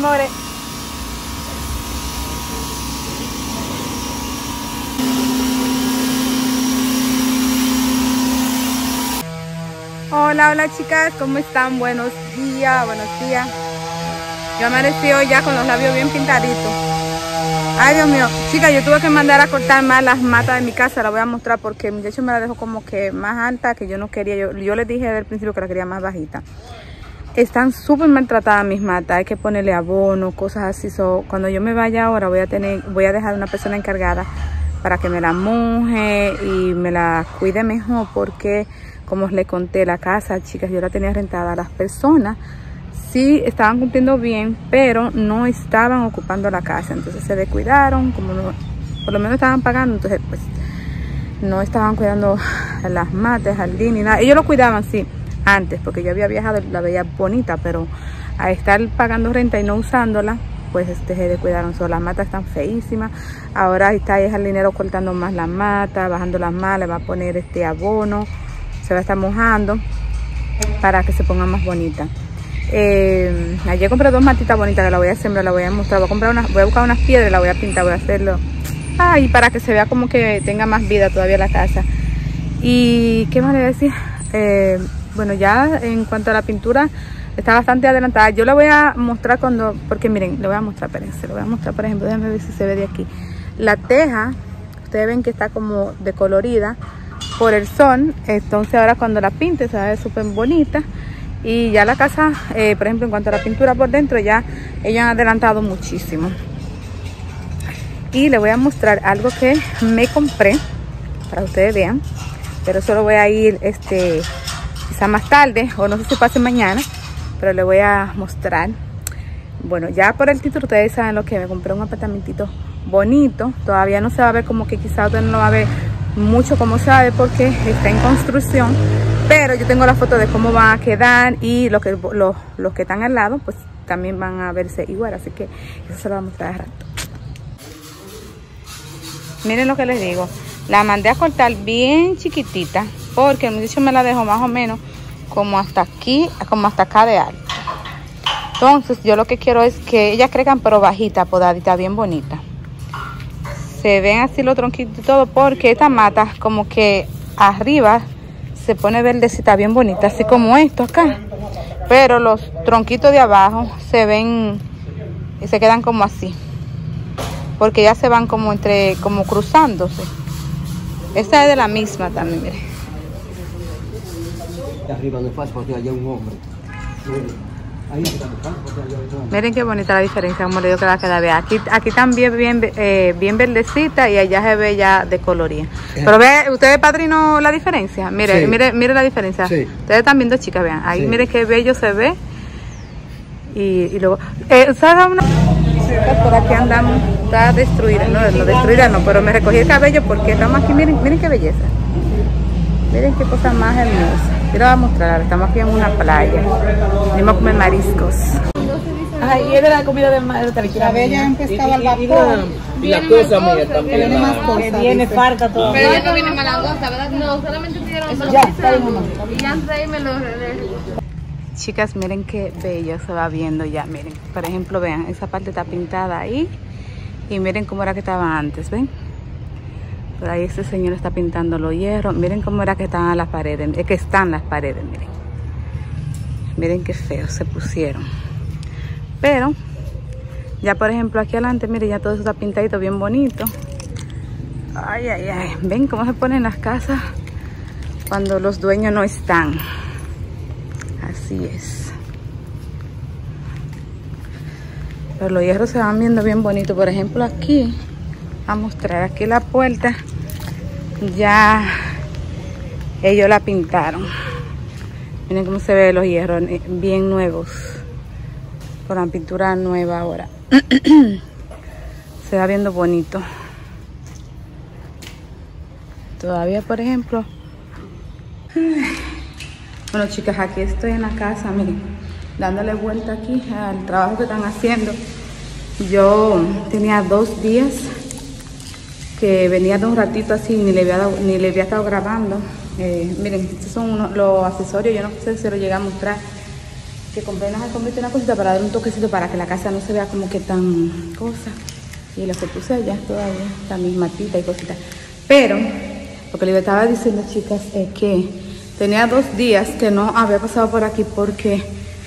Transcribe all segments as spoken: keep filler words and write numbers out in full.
More. Hola, hola chicas, ¿cómo están? Buenos días, buenos días. Yo amanecí hoy ya con los labios bien pintaditos. Ay, Dios mío. Chicas, yo tuve que mandar a cortar más las matas de mi casa. La voy a mostrar porque el muchacho me la dejó como que más alta, que yo no quería. Yo, yo les dije desde el principio que la quería más bajita. Están súper maltratadas mis matas. Hay que ponerle abono, cosas así. So, cuando yo me vaya ahora voy a tener, voy a dejar una persona encargada para que me la moje y me la cuide mejor, porque como les conté, la casa, chicas, yo la tenía rentada. Las personas sí estaban cumpliendo bien, pero no estaban ocupando la casa. Entonces se descuidaron, como no, por lo menos estaban pagando, entonces pues no estaban cuidando las matas, jardín ni nada. Ellos lo cuidaban, sí, antes, porque yo había viajado y la veía bonita, pero a estar pagando renta y no usándola, pues este, se descuidaron. So, las matas están feísimas. Ahora está el jardinero cortando más las matas, bajando las malas, le va a poner este abono, se va a estar mojando para que se ponga más bonita. Eh, ayer compré dos matitas bonitas que la voy a sembrar, la voy a mostrar. Voy a comprar unas, voy a buscar unas piedras y la voy a pintar, voy a hacerlo. Ay, para que se vea como que tenga más vida todavía la casa. Y qué más le voy a decir. Eh, bueno, ya en cuanto a la pintura está bastante adelantada. Yo la voy a mostrar cuando, porque miren, le voy a mostrar, espérense, le voy a mostrar, por ejemplo, déjenme ver si se ve de aquí. La teja, ustedes ven que está como decolorida por el sol. Entonces ahora cuando la pinte se va a ver súper bonita. Y ya la casa, eh, por ejemplo, en cuanto a la pintura por dentro, ya ellos han adelantado muchísimo. Y les voy a mostrar algo que me compré, para que ustedes vean. Pero solo voy a ir, este, quizá más tarde, o no sé si pase mañana, pero les voy a mostrar. Bueno, ya por el título ustedes saben lo que me compré, un apartamentito bonito. Todavía no se va a ver, como que quizá usted no lo va a ver mucho como sabe, porque está en construcción. Pero yo tengo la foto de cómo va a quedar, y los que, los, los que están al lado pues también van a verse igual, así que eso se lo vamos a mostrar de rato. Miren lo que les digo, la mandé a cortar bien chiquitita porque el muchacho me la dejó más o menos como hasta aquí, como hasta acá de alto. Entonces yo lo que quiero es que ellas crezcan pero bajita, podadita, bien bonita. Se ven así los tronquitos y todo, porque esta mata como que arriba se pone verdecita bien bonita, así como esto acá, pero los tronquitos de abajo se ven y se quedan como así, porque ya se van como entre, como cruzándose. Esta es de la misma también, miren. Arriba no es fácil porque allá un hombre. Miren qué bonita la diferencia, como le digo que va a quedar bien. Aquí, aquí también bien, eh, bien verdecita, y allá se ve ya de coloría. Pero ve, ustedes, padrino, la diferencia. Mire, sí. mire, mire la diferencia. Sí. Ustedes están viendo, chicas, vean. Ahí, sí. Miren qué bello se ve. Y, y luego, eh, ¿sabes una? Por aquí andamos, está destruida, no, no destruida no, pero me recogí el cabello porque estamos aquí. Miren, miren qué belleza. Miren qué cosa más hermosa. Yo les voy a mostrar, estamos aquí en una playa. Venimos a comer mariscos. Ay, y era la comida de madre. La bella en pescado al vapor. Y la cosa mía también. Viene más cosas. Viene farta todo. Pero ya no viene malangosta, ¿verdad? No, solamente pidieron dos pizzas y ya ahí me lo... Chicas, miren qué bello se va viendo ya, miren. Por ejemplo, vean, esa parte está pintada ahí. Y miren cómo era que estaba antes, ¿ven? Por ahí este señor está pintando los hierros. Miren cómo era que estaban las paredes. Es que están las paredes, miren. Miren qué feos se pusieron. Pero, ya por ejemplo aquí adelante, miren, ya todo eso está pintadito bien bonito. Ay, ay, ay. Ven cómo se ponen las casas cuando los dueños no están. Así es. Pero los hierros se van viendo bien bonitos. Por ejemplo aquí, a mostrar aquí la puerta, ya ellos la pintaron. Miren cómo se ven los hierros, bien nuevos, con la pintura nueva ahora. Se va viendo bonito. Todavía, por ejemplo, bueno, chicas, aquí estoy en la casa, miren, dándole vuelta aquí al trabajo que están haciendo. Yo tenía dos días que venía de un ratito así, ni le había, dado, ni le había estado grabando. Eh, miren, estos son unos, los accesorios, yo no sé si lo llegué a mostrar. que compré unas alfombritas y una cosita para dar un toquecito para que la casa no se vea como que tan cosa. Y lo que puse allá todavía, también matita y cositas. Pero, lo que les estaba diciendo, chicas, es que tenía dos días que no había pasado por aquí porque,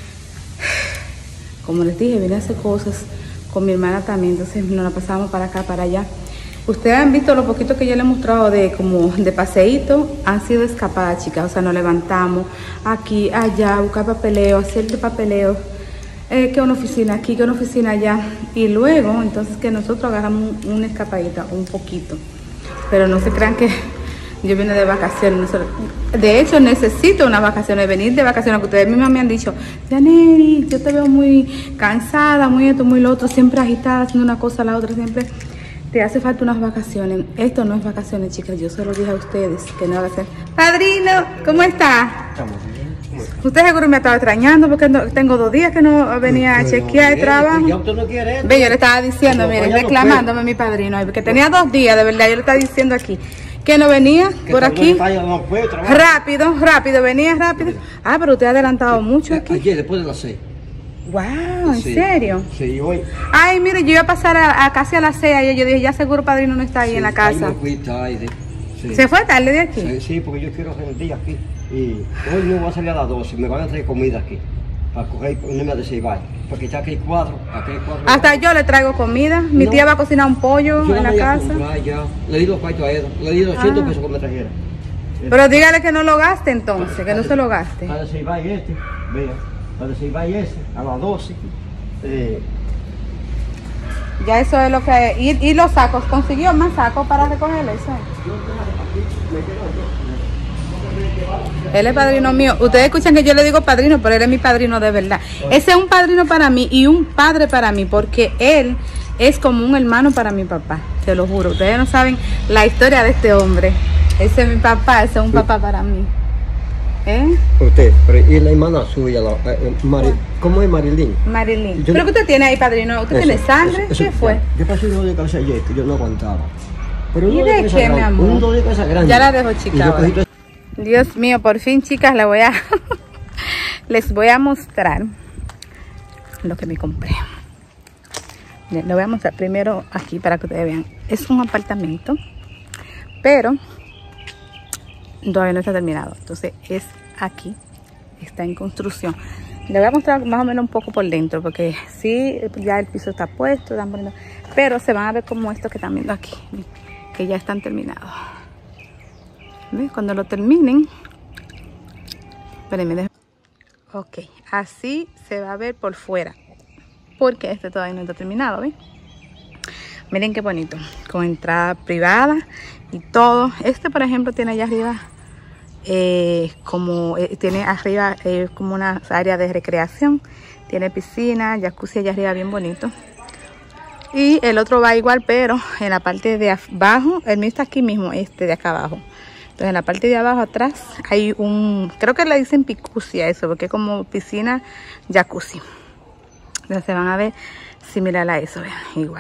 como les dije, vine a hacer cosas con mi hermana también. Entonces nos la pasamos para acá, para allá. Ustedes han visto lo poquito que yo les he mostrado de como de paseíto, han sido escapadas, chicas. O sea, nos levantamos aquí, allá, buscar papeleo, hacer de papeleo, eh, que una oficina aquí, que una oficina allá. Y luego, entonces, que nosotros agarramos una escapadita, un poquito. Pero no se crean que yo vine de vacaciones. De hecho, necesito unas vacaciones, venir de vacaciones, que ustedes mismos me han dicho, Yaneri, yo te veo muy cansada, muy esto, muy lo otro, siempre agitada, haciendo una cosa a la otra, siempre... Te hace falta unas vacaciones. Esto no es vacaciones, chicas. Yo se lo dije a ustedes que no va a ser. Padrino, ¿cómo está? Estamos bien. Usted seguro me estaba extrañando porque no, tengo dos días que no venía a chequear el trabajo. Ya usted no quiere esto. Ve, yo le estaba diciendo, No, mire, vaya, reclamándome a mi padrino, que tenía dos días, de verdad. Yo le estaba diciendo aquí que no venía Que por tal vez aquí. vaya, no puede trabajar. Rápido, rápido, venía rápido. Ah, pero usted ha adelantado mucho aquí. Ayer, después de las seis. Wow, ¿en Sí. serio? Sí, hoy. Ay, mire, yo iba a pasar a, a casi a las seis ayer. Yo dije, ya seguro padrino no está ahí Sí, en la ahí casa. me fui tarde. Sí. ¿Se fue tarde de aquí? Sí, sí, porque yo quiero hacer el día aquí. Y hoy no voy a salir a las doce. Me van a traer comida aquí. Para coger una de Ceibal. Porque ya que hay cuatro. Aquí hay cuatro. Hasta yo le traigo comida. Mi No. tía va a cocinar un pollo Yo en la voy a casa. comprar ya. Le di los cuartos a Edo. Le di doscientos Ah. pesos que me trajera. Pero dígale que no lo gaste entonces, que no se lo gaste. La de Ceibal y este. Vea. La de Ceibal y ese. A las doce. Eh, Ya eso es lo que... Y, y los sacos, ¿consiguió más sacos para recoger eso? Él es padrino mío. Ustedes escuchan que yo le digo padrino, pero él es mi padrino de verdad. Ese es un padrino para mí y un padre para mí, porque él es como un hermano para mi papá, te lo juro. Ustedes no saben la historia de este hombre. Ese es mi papá, ese es un papá para mí. ¿Eh? Usted, pero y la hermana suya, la, eh, Mari, ¿cómo es Marilyn? Marilyn. Yo ¿Pero no- qué usted tiene ahí, padrino? ¿Usted Eso, tiene sangre? eso, eso, ¿Qué fue? ya. Yo pasé un dolor de cabeza ayer que yo no aguantaba. Pero un ¿Y dolor de cabeza qué, mi grande, amor? Un dolor de cabeza grande. Ya la dejo, Y chica, yo ahora. cogí todo- Dios mío, por fin, chicas, les voy a les voy a mostrar lo que me compré. Les lo voy a mostrar primero aquí para que ustedes vean. Es un apartamento, pero todavía no está terminado. Entonces es aquí, está en construcción. Les voy a mostrar más o menos un poco por dentro, porque sí, ya el piso está puesto, están poniendo, pero se van a ver como estos que están viendo aquí, que ya están terminados. ¿Ves? Cuando lo terminen, espérenme, déjenme. Ok, así se va a ver por fuera, porque este todavía no está terminado, ¿ven? Miren qué bonito, con entrada privada y todo. Este, por ejemplo, tiene allá arriba eh, como eh, tiene arriba eh, como una área de recreación, tiene piscina, jacuzzi allá arriba bien bonito. Y el otro va igual, pero en la parte de abajo, el mío está aquí mismo, este de acá abajo. Entonces en la parte de abajo atrás hay un, creo que le dicen picucia eso, porque es como piscina jacuzzi. Entonces se van a ver similar a eso, vean, igual.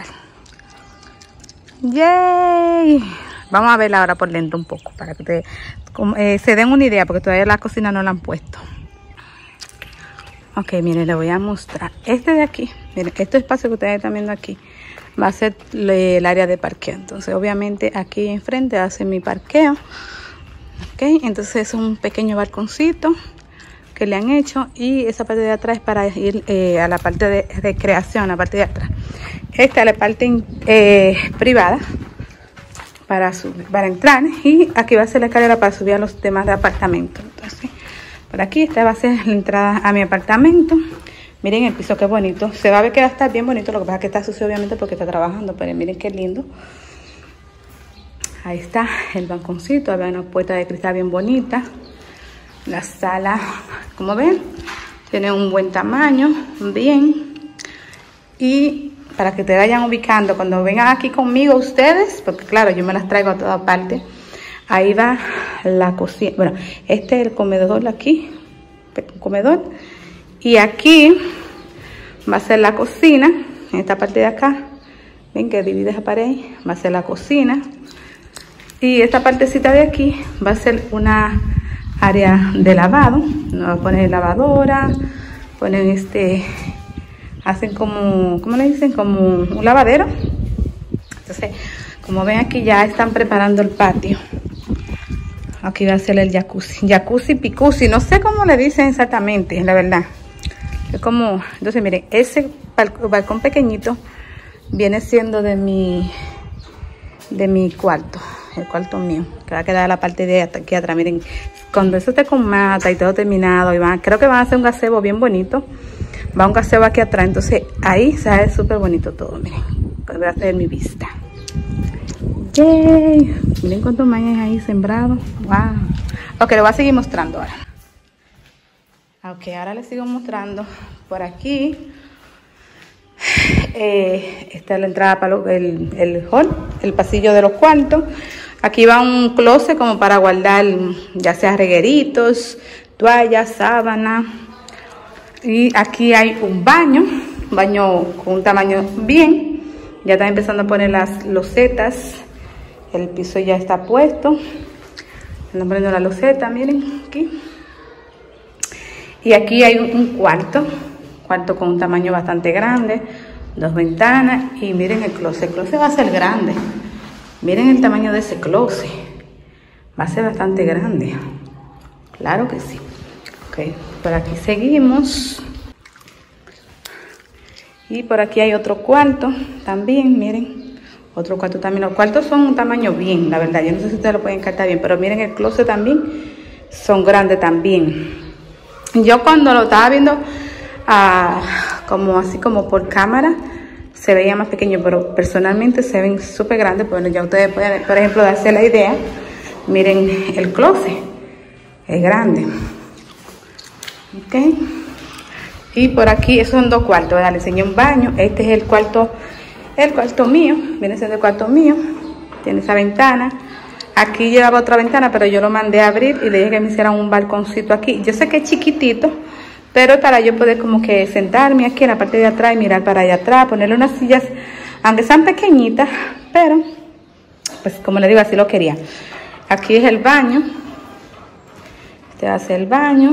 ¡Yay! Vamos a verla ahora por dentro un poco, para que te, como, eh, se den una idea, porque todavía la cocina no la han puesto. Ok, miren, les voy a mostrar. Este de aquí, miren, este espacio que ustedes están viendo aquí, va a ser le, el área de parqueo. Entonces, obviamente, aquí enfrente hace mi parqueo. Ok, entonces es un pequeño balconcito que le han hecho. Y esa parte de atrás es para ir eh, a la parte de recreación, la parte de atrás. Esta es la parte eh, privada para, subir, para entrar. Y aquí va a ser la escalera para subir a los demás de apartamento. Entonces, por aquí esta va a ser la entrada a mi apartamento. Miren el piso, qué bonito. Se va a ver que va a estar bien bonito. Lo que pasa es que está sucio obviamente porque está trabajando. Pero miren qué lindo. Ahí está el balconcito. Había una puerta de cristal bien bonita. La sala, como ven, tiene un buen tamaño. Bien. Y para que te vayan ubicando cuando vengan aquí conmigo ustedes. Porque claro, yo me las traigo a toda parte. Ahí va la cocina. Bueno, este es el comedor aquí. Un comedor. Y aquí va a ser la cocina. En esta parte de acá. Ven que divide esa pared. Va a ser la cocina. Y esta partecita de aquí va a ser una área de lavado. Nos va a poner lavadora. ponen este, hacen como, ¿cómo le dicen? Como un lavadero. Entonces, como ven aquí ya están preparando el patio. Aquí va a ser el jacuzzi, jacuzzi, picuzi, no sé cómo le dicen exactamente, la verdad. Es como, entonces miren, ese balcón pequeñito viene siendo de mi, de mi cuarto, el cuarto mío, que va a quedar la parte de aquí atrás. Miren, cuando eso esté con mata y todo terminado, y van, creo que van a hacer un gazebo bien bonito. Va un gazebo aquí atrás, entonces ahí se ve súper bonito todo, miren. Voy a hacer mi vista. Yay. Miren cuántos maíz ahí sembrados. Wow. Ok, le voy a seguir mostrando ahora. Ok, ahora les sigo mostrando. Por aquí eh, está la entrada para lo, el, el hall, el pasillo de los cuartos. Aquí va un closet como para guardar ya sea regueritos, toallas, sábana. Y aquí hay un baño, un baño con un tamaño bien. Ya están empezando a poner las losetas. El piso ya está puesto. Están poniendo la loseta, miren aquí. Y aquí hay un, un cuarto, cuarto con un tamaño bastante grande, dos ventanas. Y miren el closet, el closet va a ser grande. Miren el tamaño de ese closet, va a ser bastante grande. Claro que sí. Ok, por aquí seguimos. Y por aquí hay otro cuarto también, miren. Otro cuarto también. Los cuartos son un tamaño bien, la verdad. Yo no sé si ustedes lo pueden captar bien, pero miren el closet también. Son grandes también. Yo cuando lo estaba viendo uh, como así como por cámara, se veía más pequeño, pero personalmente se ven súper grandes. Bueno, ya ustedes pueden, por ejemplo, darse la idea. Miren el closet. Es grande. Ok. Y por aquí, esos son dos cuartos, ¿verdad? Les enseñé un baño. Este es el cuarto, el cuarto mío. Viene siendo el cuarto mío. Tiene esa ventana. Aquí llevaba otra ventana, pero yo lo mandé a abrir y le dije que me hicieran un balconcito aquí. Yo sé que es chiquitito, pero para yo poder como que sentarme aquí en la parte de atrás y mirar para allá atrás, ponerle unas sillas, aunque sean pequeñitas, pero pues como le digo, así lo quería. Aquí es el baño. Este hace el baño.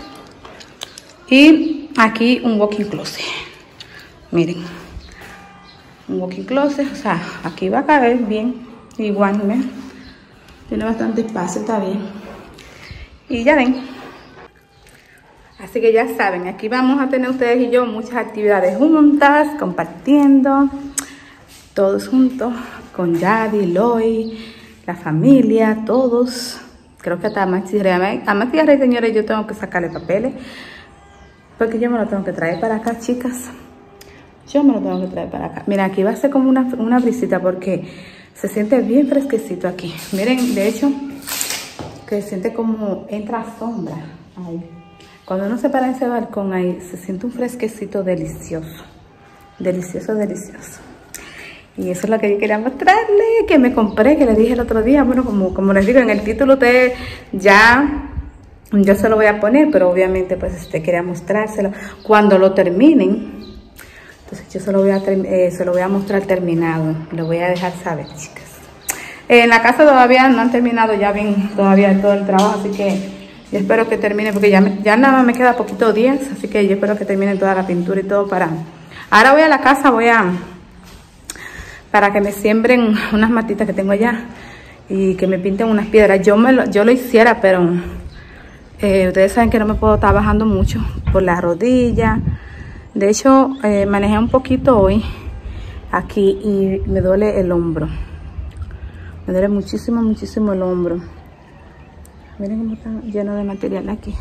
Y aquí un walk-in closet. Miren. Un walk-in closet. O sea, aquí va a caber bien. Igual, ¿ven? Tiene bastante espacio, está bien. Y ya ven. Así que ya saben, aquí vamos a tener ustedes y yo muchas actividades juntas, compartiendo. Todos juntos. Con Yadi, Loy, la familia, todos. Creo que hasta Maxi Rey. A Maxi Rey, señores, yo tengo que sacarle papeles. Porque yo me lo tengo que traer para acá, chicas. Yo me lo tengo que traer para acá. Mira, aquí va a ser como una, una brisita porque se siente bien fresquecito aquí. Miren, de hecho, que se siente como entra sombra. Ahí. Cuando uno se para en ese balcón ahí, se siente un fresquecito delicioso. Delicioso, delicioso. Y eso es lo que yo quería mostrarle, que me compré, que les dije el otro día. Bueno, como, como les digo, en el título ustedes ya... Yo se lo voy a poner, pero obviamente pues este quería mostrárselo cuando lo terminen. Entonces yo se lo voy a, eh, se lo voy a mostrar terminado. Lo voy a dejar saber, chicas. Eh, en la casa todavía no han terminado ya bien todavía todo el trabajo, así que yo espero que termine, porque ya, me, ya nada más me queda poquitos días, así que yo espero que terminen toda la pintura y todo para... Ahora voy a la casa, voy a... para que me siembren unas matitas que tengo allá y que me pinten unas piedras. Yo, me lo, yo lo hiciera, pero... Eh, ustedes saben que no me puedo estar bajando mucho por la rodilla. De hecho, eh, manejé un poquito hoy aquí y me duele el hombro. Me duele muchísimo, muchísimo el hombro. Miren cómo está lleno de material aquí.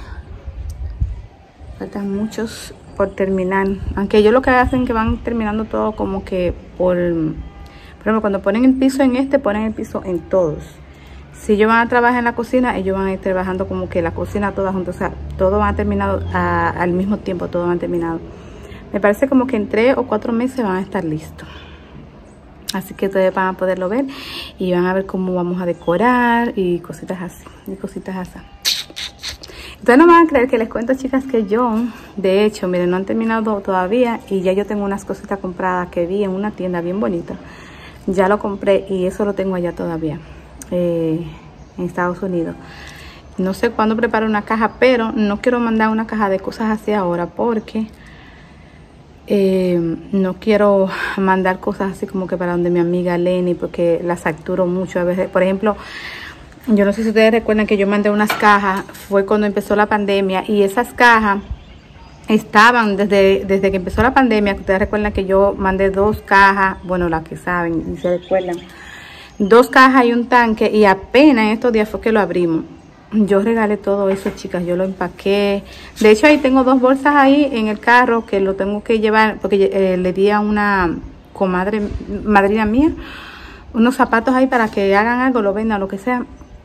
Faltan muchos por terminar. Aunque ellos lo que hacen es que van terminando todo como que por... Por ejemplo, cuando ponen el piso en este, ponen el piso en todos. Si ellos van a trabajar en la cocina, ellos van a ir trabajando como que la cocina toda juntos. O sea, todo van a terminado a, al mismo tiempo, todo van a terminado. Me parece como que en tres o cuatro meses van a estar listos. Así que ustedes van a poderlo ver y van a ver cómo vamos a decorar y cositas así, y cositas así. Ustedes no van a creer que les cuento, chicas, que yo, de hecho, miren, no han terminado todavía y ya yo tengo unas cositas compradas que vi en una tienda bien bonita. Ya lo compré y eso lo tengo allá todavía. Eh, en Estados Unidos. no sé cuándo preparo una caja, pero no quiero mandar una caja de cosas así ahora porque eh, no quiero mandar cosas así como que para donde mi amiga Lenny, porque la saturo mucho a veces. Por ejemplo, yo no sé si ustedes recuerdan que yo mandé unas cajas, fue cuando empezó la pandemia, y esas cajas estaban desde, desde que empezó la pandemia. Ustedes recuerdan que yo mandé dos cajas, bueno, las que saben y se recuerdan, dos cajas y un tanque, y apenas en estos días fue que lo abrimos. Yo regalé todo eso, chicas, yo lo empaqué. De hecho, ahí tengo dos bolsas ahí en el carro que lo tengo que llevar, porque eh, le di a una comadre, madrina mía, unos zapatos ahí para que hagan algo, lo vendan, lo que sea,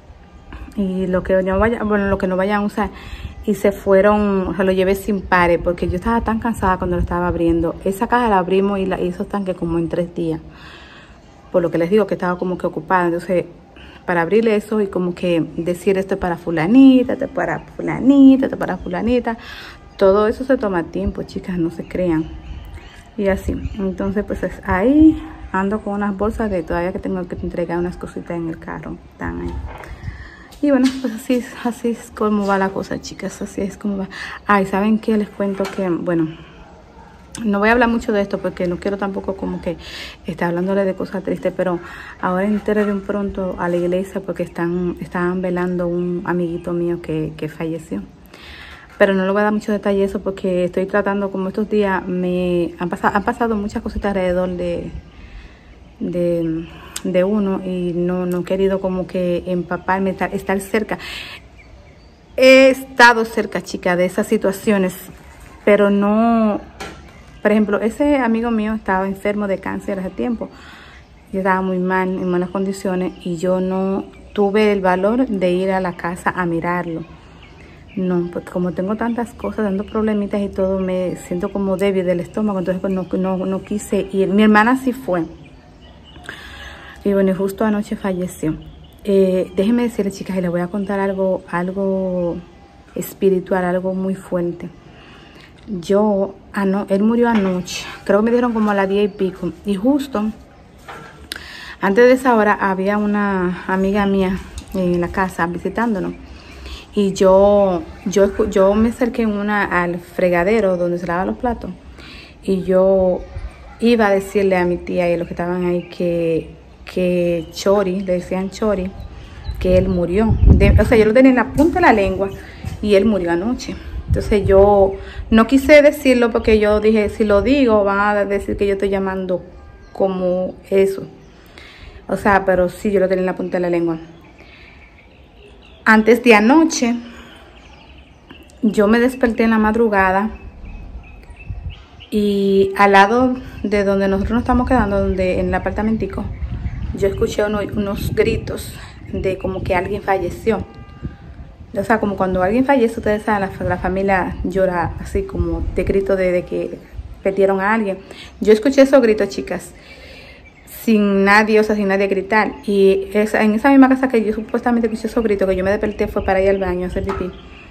y lo que no vaya, bueno, lo que no vayan a usar. Y se fueron, o sea, lo llevé sin pares, porque yo estaba tan cansada cuando lo estaba abriendo. Esa caja la abrimos y la hizo tanque como en tres días. Por lo que les digo que estaba como que ocupada. Entonces, para abrirle eso y como que decir esto es para fulanita, esto es para fulanita, esto es para fulanita. Todo eso se toma tiempo, chicas, no se crean. Y así. Entonces, pues es ahí ando con unas bolsas de todavía que tengo que entregar unas cositas en el carro. Están ahí. Y bueno, pues así es, así es como va la cosa, chicas, así es como va. Ay, ¿saben qué? Les cuento que, bueno, no voy a hablar mucho de esto porque no quiero tampoco como que estar hablándole de cosas tristes, pero ahora entré de un pronto a la iglesia porque están, estaban velando un amiguito mío que, que falleció. Pero no le voy a dar mucho detalle eso porque estoy tratando, como estos días me han pasado, han pasado muchas cositas alrededor de... de de uno y no, no he querido como que empaparme, estar, estar cerca. He estado cerca, chica, de esas situaciones, pero no, por ejemplo, ese amigo mío estaba enfermo de cáncer hace tiempo. Yo estaba muy mal, en malas condiciones, y yo no tuve el valor de ir a la casa a mirarlo. No, porque como tengo tantas cosas, dando problemitas y todo, me siento como débil del estómago, entonces pues no, no, no quise ir. Mi hermana sí fue. Y bueno, justo anoche falleció. Eh, déjenme decirles, chicas, y les voy a contar algo, algo espiritual, algo muy fuerte. Yo, ano, él murió anoche, creo que me dieron como a las diez y pico. Y justo antes de esa hora había una amiga mía en la casa visitándonos. Y yo, yo, yo me acerqué una, al fregadero donde se lavan los platos. Y yo iba a decirle a mi tía y a los que estaban ahí que... que Chori, le decían Chori, que él murió. De, o sea, yo lo tenía en la punta de la lengua y él murió anoche. Entonces yo no quise decirlo porque yo dije, si lo digo van a decir que yo estoy llamando como eso. O sea, pero sí, yo lo tenía en la punta de la lengua. Antes de anoche, yo me desperté en la madrugada y al lado de donde nosotros nos estamos quedando, donde en el apartamentico, yo escuché uno, unos gritos de como que alguien falleció. O sea, como cuando alguien fallece, ustedes saben, la, la familia llora así como de grito de, de que perdieron a alguien. Yo escuché esos gritos, chicas, sin nadie, o sea, sin nadie gritar. Y esa, en esa misma casa que yo supuestamente escuché esos gritos, que yo me desperté, fue para ir al baño a hacer pipí.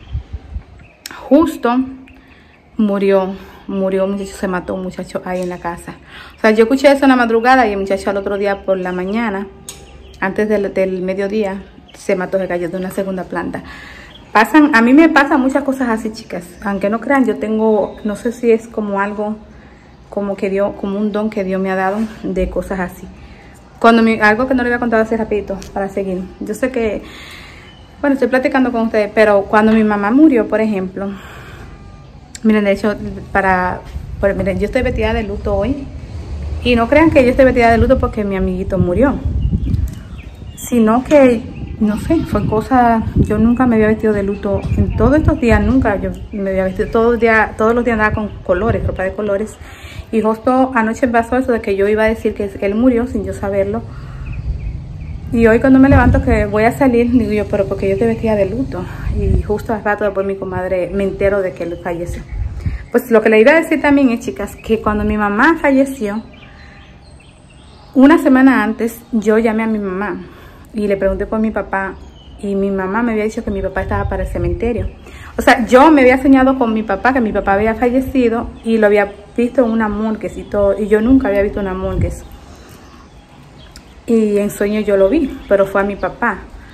Justo murió. Murió un muchacho, se mató un muchacho ahí en la casa. O sea, yo escuché eso en la madrugada y el muchacho al otro día por la mañana, antes del, del mediodía, se mató, se cayó de una segunda planta. Pasan, a mí me pasan muchas cosas así, chicas. Aunque no crean, yo tengo, no sé si es como algo, como que Dios, como un don que Dios me ha dado de cosas así. Cuando me, algo que no le voy a contar así rapidito para seguir. Yo sé que, bueno, estoy platicando con ustedes, pero cuando mi mamá murió, por ejemplo, miren, de hecho, para, por, miren, yo estoy vestida de luto hoy. Y no crean que yo estoy vestida de luto porque mi amiguito murió. Sino que, no sé, fue cosa... Yo nunca me había vestido de luto. En todos estos días, nunca yo me había vestido. Todos, día, todos los días andaba con colores, ropa de colores. Y justo anoche pasó eso de que yo iba a decir que él murió sin yo saberlo. Y hoy cuando me levanto que voy a salir, digo yo, pero porque yo estoy vestida de luto. Y justo al rato después mi comadre me entero de que él falleció. Pues lo que le iba a decir también es, chicas, que cuando mi mamá falleció, una semana antes, yo llamé a mi mamá y le pregunté por mi papá. Y mi mamá me había dicho que mi papá estaba para el cementerio. O sea, yo me había soñado con mi papá, que mi papá había fallecido y lo había visto en una morgues y todo. Y yo nunca había visto una morgues. Y en sueño yo lo vi, pero fue a mi papá.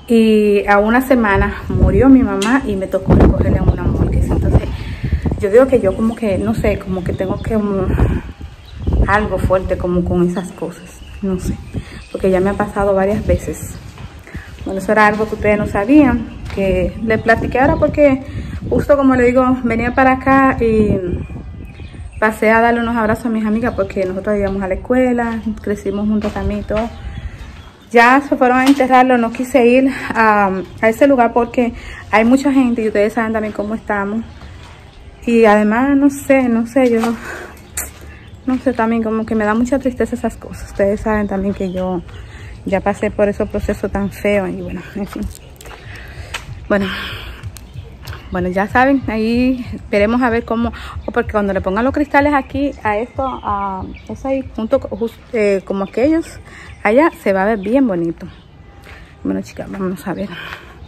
Y a una semana murió mi mamá y me tocó recogerla en una morgue. Entonces, yo digo que yo como que, no sé, como que tengo que um, algo fuerte como con esas cosas. No sé, porque ya me ha pasado varias veces. Bueno, eso era algo que ustedes no sabían, que les platiqué ahora porque justo como le digo, venía para acá y pasé a darle unos abrazos a mis amigas porque nosotros íbamos a la escuela, crecimos juntos también y todo. Ya se fueron a enterrarlo, no quise ir a, a ese lugar porque hay mucha gente y ustedes saben también cómo estamos. Y además, no sé, no sé, yo no, no sé, también como que me da mucha tristeza esas cosas. Ustedes saben también que yo ya pasé por esos procesos tan feos y bueno, en fin. Bueno, bueno, ya saben, ahí veremos a ver cómo, porque cuando le pongan los cristales aquí a esto, a eso ahí, junto just, eh, como aquellos, allá se va a ver bien bonito. Bueno, chicas, vamos a ver.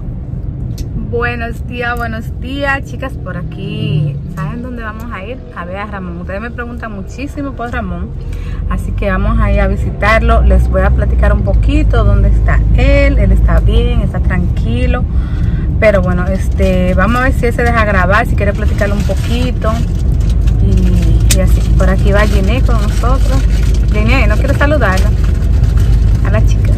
Buenos días, buenos días, chicas, por aquí. ¿Saben dónde vamos a ir? A ver a Ramón. Ustedes me preguntan muchísimo por Ramón, así que vamos a ir a visitarlo. Les voy a platicar un poquito dónde está él. Él está bien, está tranquilo. Pero bueno, este, vamos a ver si él se deja grabar, si quiere platicarlo un poquito. Y, y así, por aquí va Giné con nosotros. Giné, ¿no quiere saludarla? A la chica.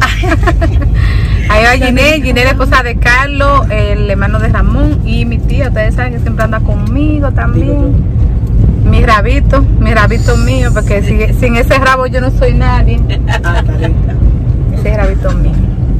Ahí va Giné, Giné, la esposa de Carlos, el hermano de Ramón y mi tía. Ustedes saben que siempre anda conmigo también. Mi rabito, mi rabito mío, porque si, sin ese rabo yo no soy nadie. Ese rabito mío.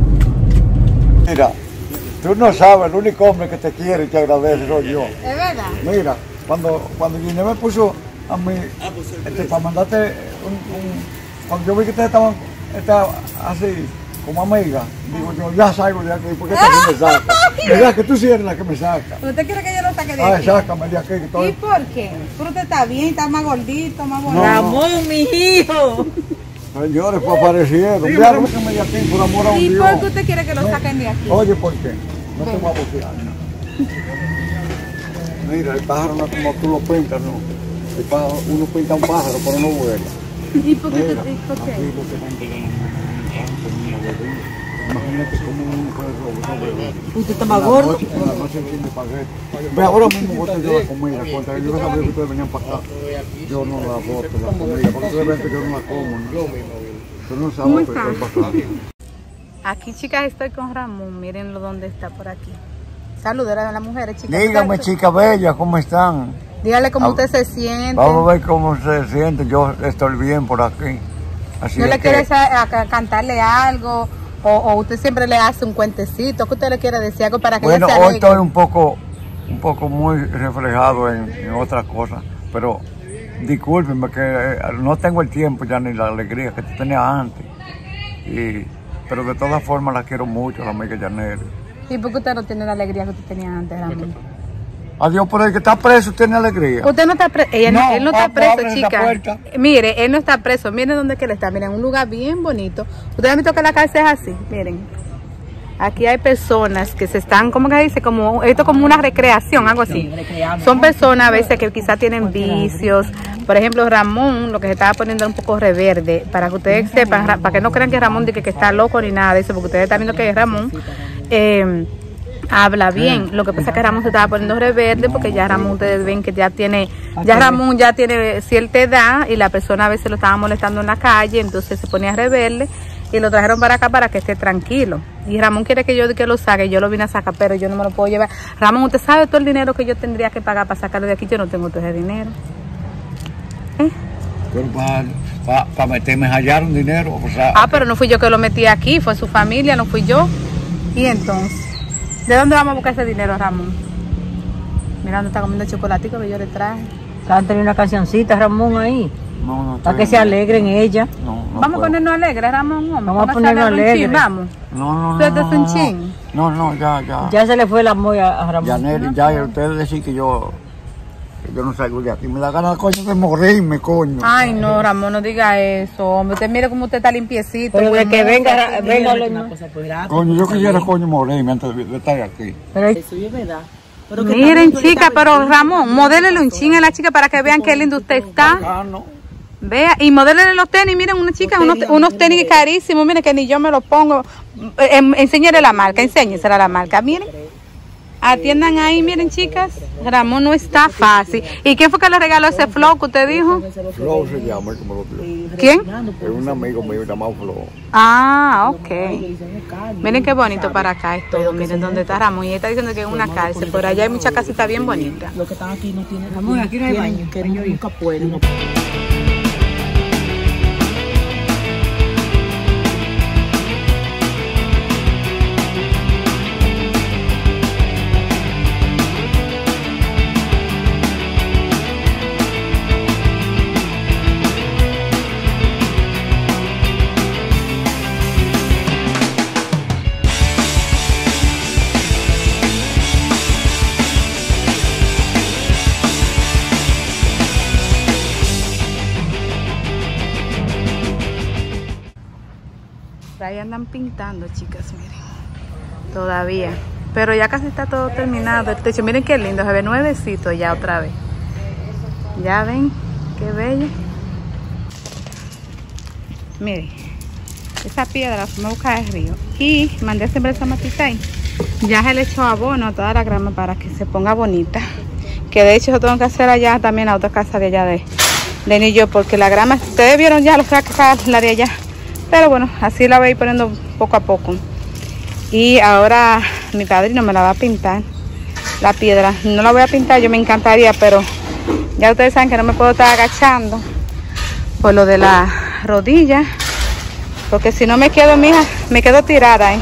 Mira, tú no sabes, el único hombre que te quiere y te agradece soy yo. ¿Es verdad? Mira, cuando, cuando Giné me puso a mí, este, para mandarte un, un, cuando yo vi que ustedes estaban, estaban así, como amiga, digo yo, ya salgo de aquí, porque esta que me saca. Mira que tú sí eres la que me saca. ¿Usted quiere que yo lo saque de Ay, aquí? sácame de aquí. Que todo... ¿Y por qué? Pero usted está bien, está más gordito, más bonito. No, no. Ramón, mi hijo. Señores, fue apareciendo. Mira, sácame de aquí, por amor a un ¿Y Dios. por qué usted quiere que lo saquen de aquí? Oye, ¿por qué? No te voy a bocear. Mira, el pájaro no es como tú lo pintas, ¿no? El pájaro, uno pinta un pájaro, pero no vuela. ¿Y por qué? Mira, ¿Y por qué? aquí lo que van a imagínate cómo uno puede robar. Usted está más gordo. En la noche tiene paquete. Ve, ahora mismo boto yo la comida. Cuando yo no sabía que ustedes venían para acá, yo no la boto, la comida. Porque ustedes ven que yo no la como, ¿no? Tú no sabes que estoy pasando. Aquí, chicas, estoy con Ramón. Mírenlo dónde está por aquí. Saludos a las mujeres, chicas. Dígame, chica bella, ¿cómo están? Dígale cómo Ah, usted se siente. Vamos a ver cómo se siente. Yo estoy bien por aquí. Así ¿No es le que- quiere sa- a- a cantarle algo? O, o usted siempre le hace un cuentecito. ¿Qué usted le quiere decir? Algo para que Bueno, ella se hoy alegre. estoy un poco, un poco muy reflejado en, en otras cosas, pero discúlpenme que eh, no tengo el tiempo ya ni la alegría que tenía antes. Y, pero de todas formas la quiero mucho, la amiga Janet. ¿Y por qué usted no tiene la alegría que usted tenía antes, Ramón? Adiós, por el que está preso tiene alegría. Usted no está preso, ella no, No, él no está vamos, preso, abre esa chica. puerta. Mire, él no está preso. Miren dónde que él está. Miren, un lugar bien bonito. Ustedes han visto que la cárcel es así. Miren, aquí hay personas que se están, ¿cómo que dice? Como esto es como una recreación, algo así. Son personas a veces que quizás tienen vicios. Por ejemplo, Ramón, lo que se estaba poniendo era un poco reverde, para que ustedes sepan, ra- para que no crean que Ramón dice que está loco ni nada de eso, porque ustedes están viendo que Ramón eh, habla bien. Lo que pasa es que Ramón se estaba poniendo reverde porque ya Ramón, ustedes ven que ya tiene, ya Ramón ya tiene cierta edad y la persona a veces lo estaba molestando en la calle, entonces se ponía reverde y lo trajeron para acá para que esté tranquilo. Y Ramón quiere que yo que lo saque, yo lo vine a sacar, pero yo no me lo puedo llevar. Ramón, ¿usted sabe todo el dinero que yo tendría que pagar para sacarlo de aquí? Yo no tengo todo ese dinero. ¿Eh? Pero para pa, pa meterme hallaron dinero. O sea, Ah, pero no fui yo que lo metí aquí, fue su familia, no fui yo. Y entonces, ¿de dónde vamos a buscar ese dinero, Ramón? Mira dónde está comiendo el chocolatico que yo le traje. Cántale una cancioncita, Ramón, ahí. no, no, Para que se alegren ella. No, no Vamos a puedo. ponernos alegres, Ramón. Vamos, Vamos a Póngase ponernos alegre un alegres. chin, vamos. No, no, no. Suéltese no, un no, chin. No, no, ya, ya. Ya se le fue el amor a, a Ramón. Janet, ya, ya ustedes decir que yo, que yo no salgo de aquí. Me da ganas, coño, de morirme, coño. Ay, no, Ramón, no diga eso, hombre. Usted mire cómo usted está limpiecito. Pero de buen que mozo. venga, Ra- venga lo demás. Coño, yo quisiera, coño, morirme antes de, de estar aquí. Pero Eso es verdad. Pero que Miren, también tú chica, estás pero vendiendo Ramón, modélele un chin a la chica para que vean qué lindo usted está. Bacano. Vea, y modélenle los tenis, miren, una chica, unos, unos tenis carísimos, miren que ni yo me los pongo. Eh, enséñale la marca, enséñesela la marca, miren. Atiendan ahí, miren, chicas. Ramón no está fácil. ¿Y quién fue que le regaló ese flow que usted dijo? Flow se llama, como lo digo. ¿Quién? Es un amigo mío llamado Flow. Ah, ok. Miren qué bonito para acá es todo. Miren dónde está Ramón. Y ella está diciendo que es una cárcel. Por allá hay muchas casitas bien bonitas. Los que están aquí no tienen. Ramón, aquí no hay baño. Que nunca pueden. Ahí andan pintando, chicas, miren. Todavía. Pero ya casi está todo terminado. El techo, miren qué lindo, se ve nuevecito ya otra vez. Ya ven, qué bello. Miren, esa piedra me busca del río. Y mandé a sembrar esa matita ahí. Ya se le echó abono a toda la grama para que se ponga bonita. Que de hecho yo tengo que hacer allá también la otra casa de allá de, de Niño, porque la grama, ustedes vieron ya, los fracas, la de allá. Pero bueno, así la voy a ir poniendo poco a poco. Y ahora mi padrino me la va a pintar, la piedra. No la voy a pintar, yo me encantaría, pero ya ustedes saben que no me puedo estar agachando por lo de la rodilla. Porque si no me quedo, mija, me quedo tirada, ¿eh?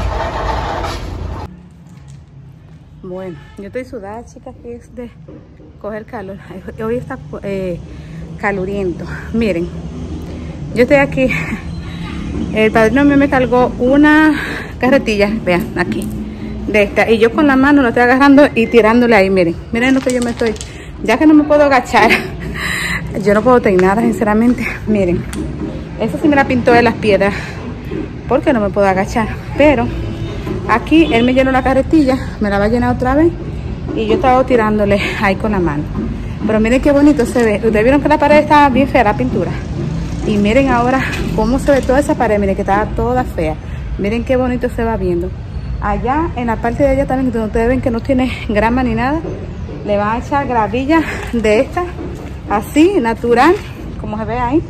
Bueno, yo estoy sudada, chicas, que es de coger calor. Hoy está eh, caluriento. Miren, yo estoy aquí. El padrino mío me cargó una carretilla, vean, aquí, de esta. Y yo con la mano lo estoy agarrando y tirándole ahí, miren. Miren lo que yo me estoy, ya que no me puedo agachar. Yo no puedo tener nada, sinceramente. Miren, esa sí me la pintó de las piedras, porque no me puedo agachar. Pero aquí él me llenó la carretilla, me la va a llenar otra vez. Y yo estaba tirándole ahí con la mano. Pero miren qué bonito se ve. Ustedes vieron que la pared estaba bien fea, la pintura. Y miren ahora cómo se ve toda esa pared. Miren que estaba toda fea. Miren qué bonito se va viendo. Allá, en la parte de allá también, donde ustedes ven que no tiene grama ni nada, le van a echar gravilla de esta, así, natural, como se ve ahí.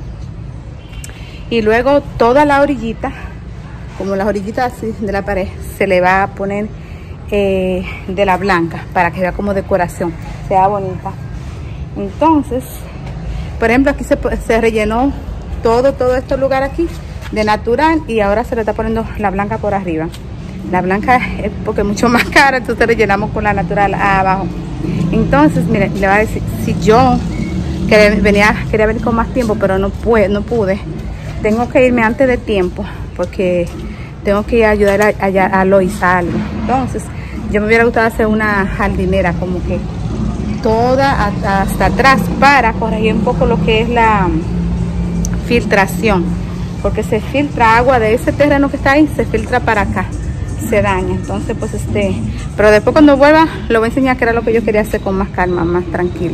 Y luego toda la orillita, como las orillitas así de la pared, se le va a poner eh, de la blanca, para que vea como decoración, sea bonita. Entonces, por ejemplo, aquí se, se rellenó todo, todo este lugar aquí de natural, y ahora se le está poniendo la blanca por arriba. La blanca es porque es mucho más cara, entonces rellenamos con la natural abajo. Entonces, miren, le voy a decir, si yo quería, venía, quería venir con más tiempo, pero no pude, no pude, tengo que irme antes de tiempo, porque tengo que ir a ayudar a, a, a Lois a algo. Entonces, yo me hubiera gustado hacer una jardinera, como que toda hasta atrás, para corregir un poco lo que es la filtración, porque se filtra agua de ese terreno que está ahí, se filtra para acá, se daña. Entonces pues este, pero después cuando vuelva lo voy a enseñar que era lo que yo quería hacer con más calma, más tranquila.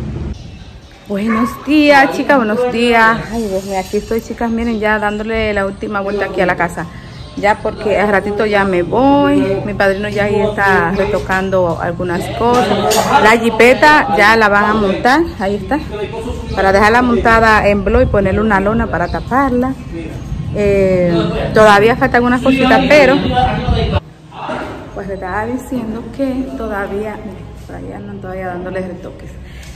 Buenos días, chicas, buenos días. Ay, Dios mío, aquí estoy, chicas, miren, ya dándole la última vuelta aquí a la casa, ya porque al ratito ya me voy. Mi padrino ya ahí está retocando algunas cosas. La jipeta ya la van a montar, ahí está, para dejarla montada en blow y ponerle una lona para taparla. Eh, todavía faltan algunas cositas, pero pues le estaba diciendo que todavía, miren, por allá andan todavía dándole retoques.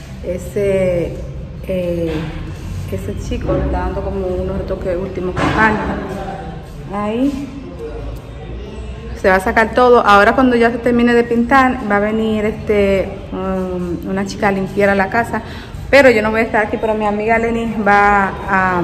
Ese eh, ese chico le está dando como unos retoques últimos que faltan. Ahí se va a sacar todo. Ahora cuando ya se termine de pintar, va a venir este um, una chica a limpiar la casa, pero yo no voy a estar aquí. Pero mi amiga Lenny va a,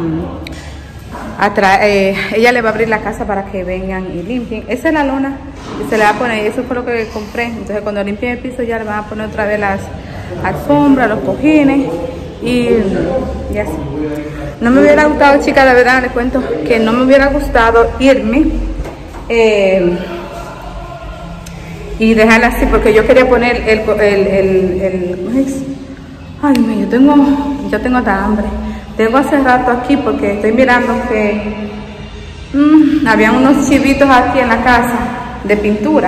a traer, eh, ella le va a abrir la casa para que vengan y limpien. Esa es la lona que se le va a poner, y eso fue lo que compré. Entonces cuando limpien el piso ya le van a poner otra vez las alfombras, los cojines y, y así. No me hubiera gustado, chicas, de verdad les cuento que no me hubiera gustado irme eh, y dejarla así, porque yo quería poner el, el, el, el, el ay, yo tengo, yo tengo hasta hambre, tengo hace rato aquí porque estoy mirando que mmm, habían unos chivitos aquí en la casa de pintura.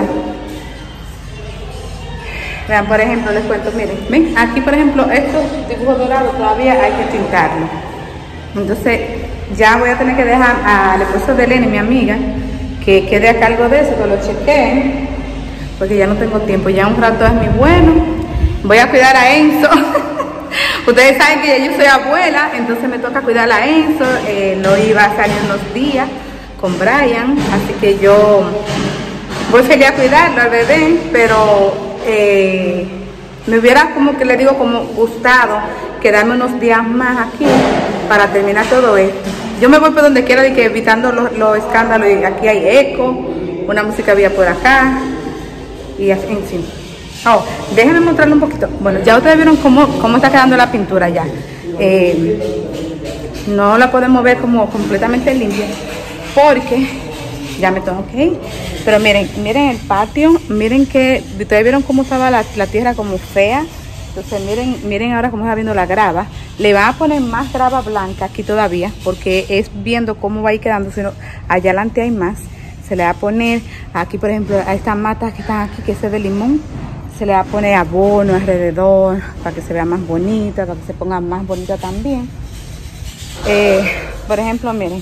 Vean, por ejemplo, les cuento, miren, ven, aquí por ejemplo, estos dibujos dorados todavía hay que pintarlo. Entonces, ya voy a tener que dejar al esposo de Elena, mi amiga, que quede a cargo de eso, que lo chequee, porque ya no tengo tiempo, ya un rato es muy bueno. Voy a cuidar a Enzo. Ustedes saben que ya yo soy abuela, entonces me toca cuidar a Enzo. Eh, lo iba a salir unos días con Brian, así que yo voy feliz a cuidarlo al bebé, pero eh, me hubiera, como que le digo, como gustado quedarme unos días más aquí para terminar todo esto. Yo me voy por donde quiera, de que evitando los, los escándalos, y aquí hay eco, una música había por acá, y así, en fin. Oh, déjenme mostrarle un poquito. Bueno, ya ustedes vieron cómo, cómo está quedando la pintura ya. Eh, no la podemos ver como completamente limpia, porque ya me tengo que ir. Pero miren, miren el patio, miren que, ustedes vieron cómo estaba la, la tierra como fea. Entonces miren, miren ahora cómo está viendo la grava. Le van a poner más grava blanca aquí todavía, porque es viendo cómo va a ir quedando, sino allá adelante hay más. Se le va a poner aquí, por ejemplo, a estas matas que están aquí, que es de limón, se le va a poner abono alrededor para que se vea más bonita, para que se ponga más bonita también. Eh, por ejemplo, miren,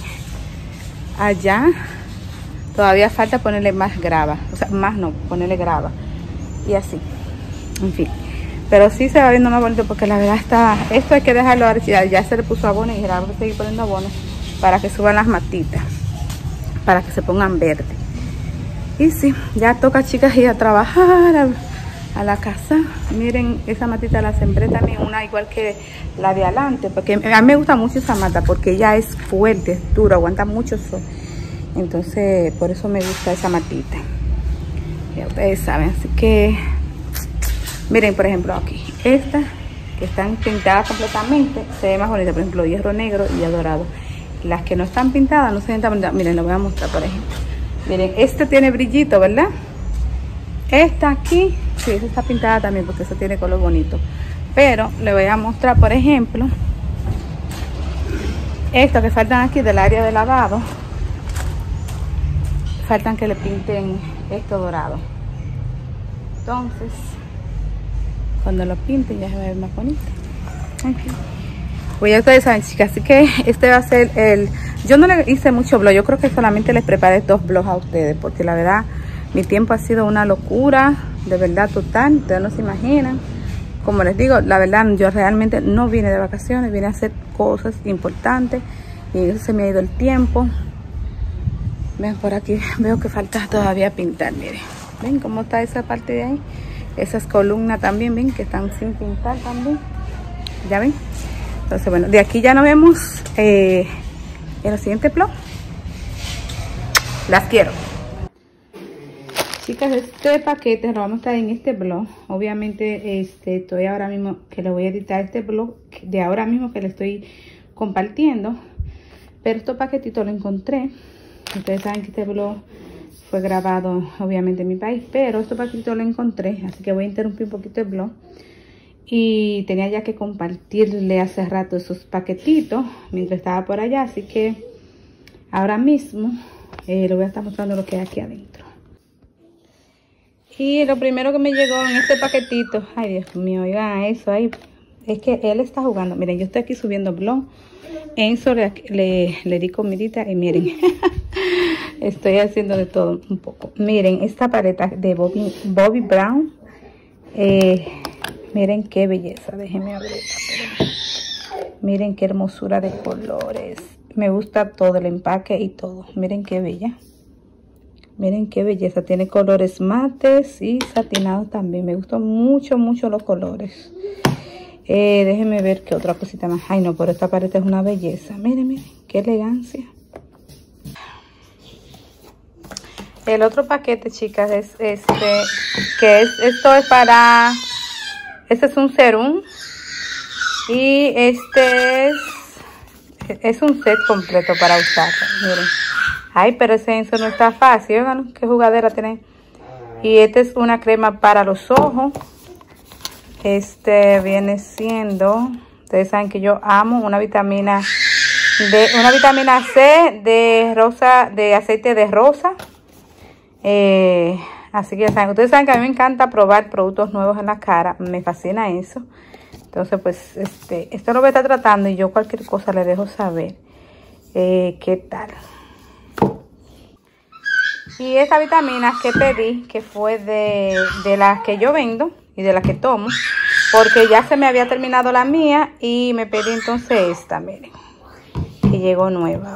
allá todavía falta ponerle más grava, o sea, más no, ponerle grava, y así, en fin. Pero sí se va viendo más bonito, porque la verdad está, esto hay que dejarlo, ya, ya se le puso abono, y ahora voy a seguir poniendo abono para que suban las matitas, para que se pongan verdes. Y sí, ya toca, chicas, ir a trabajar, a, a la casa. Miren, esa matita la sembré también, una igual que la de adelante, porque a mí me gusta mucho esa mata, porque ella es fuerte, es dura, aguanta mucho sol. Entonces, por eso me gusta esa matita. Ya ustedes saben, así que miren, por ejemplo, aquí, estas que están pintadas completamente, se ve más bonita. Por ejemplo, hierro negro y hierro dorado. Las que no están pintadas, no se ven tan bonitas. Miren, lo voy a mostrar, por ejemplo. Miren, este tiene brillito, ¿verdad? Esta aquí, sí, esa está pintada también, porque eso tiene color bonito. Pero le voy a mostrar, por ejemplo, estos que faltan aquí del área de lavado. Faltan que le pinten esto dorado. Entonces, cuando lo pinten ya se va a ver más bonito. Okay. Pues ya ustedes saben, chicas, así que este va a ser el... Yo no le hice mucho blog, yo creo que solamente les preparé dos blogs a ustedes, porque la verdad, mi tiempo ha sido una locura, de verdad total, ustedes no se imaginan. Como les digo, la verdad, yo realmente no vine de vacaciones, vine a hacer cosas importantes, y eso se me ha ido el tiempo. Ven por aquí, veo que falta todavía pintar, miren. Ven cómo está esa parte de ahí. Esas columnas también, ven, que están sin pintar también. ¿Ya ven? Entonces, bueno, de aquí ya nos vemos eh, en el siguiente blog. Las quiero. Chicas, este paquete lo vamos a estar en este blog. Obviamente, este, estoy ahora mismo que le voy a editar este blog de ahora mismo que le estoy compartiendo. Pero estos paquetitos lo encontré. Ustedes saben que este blog fue grabado obviamente en mi país, pero estos paquetitos lo encontré, así que voy a interrumpir un poquito el blog. Y tenía ya que compartirle hace rato esos paquetitos mientras estaba por allá, así que ahora mismo eh, le voy a estar mostrando lo que hay aquí adentro. Y lo primero que me llegó en este paquetito, ay Dios mío, oigan eso ahí, es que él está jugando. Miren, yo estoy aquí subiendo blog. Enzo le, le, le di comidita y miren, estoy haciendo de todo un poco. Miren, esta paleta de Bobbi, Bobbi Brown, eh, miren qué belleza, déjenme abrirla. Miren qué hermosura de colores, me gusta todo el empaque y todo. Miren qué bella, miren qué belleza, tiene colores mates y satinados también. Me gustan mucho, mucho los colores. Eh, déjenme ver qué otra cosita más. Ay no, pero esta paleta es una belleza. Miren, miren, qué elegancia. El otro paquete, chicas, es este, que es, esto es para, este es un serum. Y este es, es un set completo para usar. Miren. Ay, pero ese Enzo no está fácil. Oigan, qué jugadera tiene. Y esta es una crema para los ojos. Este viene siendo Ustedes saben que yo amo una vitamina de una vitamina C de rosa, de aceite de rosa. Eh, así que saben, ustedes saben que a mí me encanta probar productos nuevos en la cara. Me fascina eso. Entonces, pues, este, esto lo voy a estar tratando y yo cualquier cosa le dejo saber eh, qué tal. Y esta vitamina que pedí, que fue de, de las que yo vendo y de las que tomo, porque ya se me había terminado la mía y me pedí entonces esta, miren, que llegó nueva.